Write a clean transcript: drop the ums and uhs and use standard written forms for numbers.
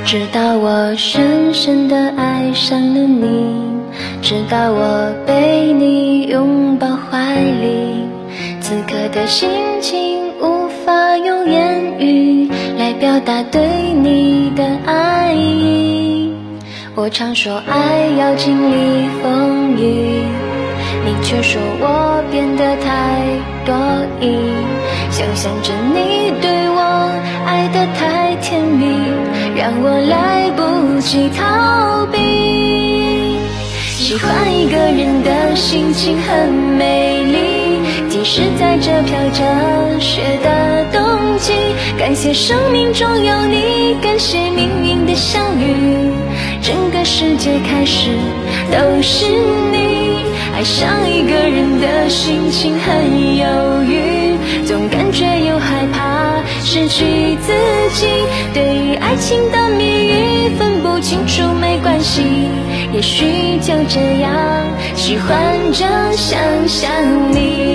直到我深深地爱上了你，直到我被你拥抱怀里，此刻的心情无法用言语来表达对你的爱意。我常说爱要经历风雨，你却说我变得太多疑，想象着你对我爱得太甜蜜，让我来不及逃避。喜欢一个人的心情很美丽，即使在这飘着雪的冬季，感谢生命中有你，感谢命运的相遇，整个世界开始都是你。爱上一个人的心情很犹豫，总感觉又害怕失去自己，对于爱情的谜语分不清楚没关系，也许就这样喜欢着想象你。